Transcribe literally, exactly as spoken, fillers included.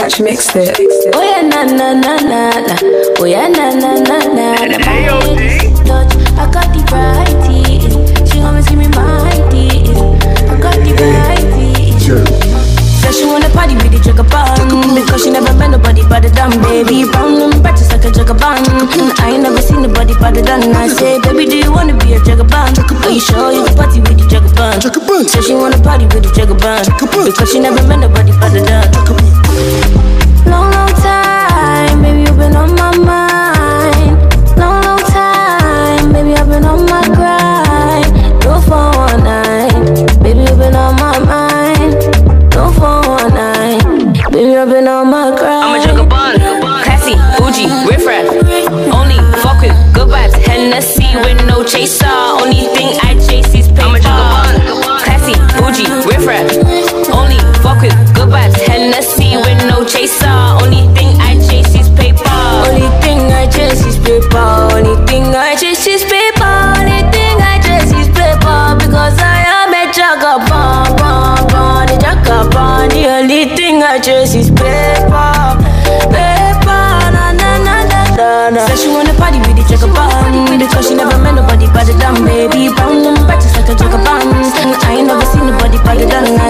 Scratch mixed it. Oh yeah, na na na na na. Oh yeah, na na na na na. Touch, I got the variety. She wanna see me my teeth. I got the variety. Said she wanna party with the jugger bun because she never met nobody but the damn baby. Brown and practice like a jugger bun. I ain't never seen nobody but the done. I say, baby, do you wanna be a jugger bun? Are you sure you can party with the jugger bun? Said she wanna party with the jugger bun because she never met nobody but the done. Long, long time, baby, you've been on my mind. Long, long time, baby, I've been on my grind. No four one nine, baby, you've been on my mind. No four one nine, baby, I've been on my grind. I'm a jugger bun, classy, bougie, riff-raff. Only fuck with good vibes, Hennessy with no chaser. Only thing I chase is paper. I'm a jugger bun, classy, bougie, riff-raff. Only fuck with good vibes, Hennessy with no chaser. Only thing I chase is paper. Only thing I chase is paper. Only thing I chase is paper. Only thing I chase is paper. Because I am a jugger bun, bun, bun, a jugger bun. The only thing I chase is paper, paper. Na na na na na na. Said she wanna party with the jugger bun because she never met nobody but the damn baby. Brown and practice like a jugger bun. I ain't never seen nobody but the done.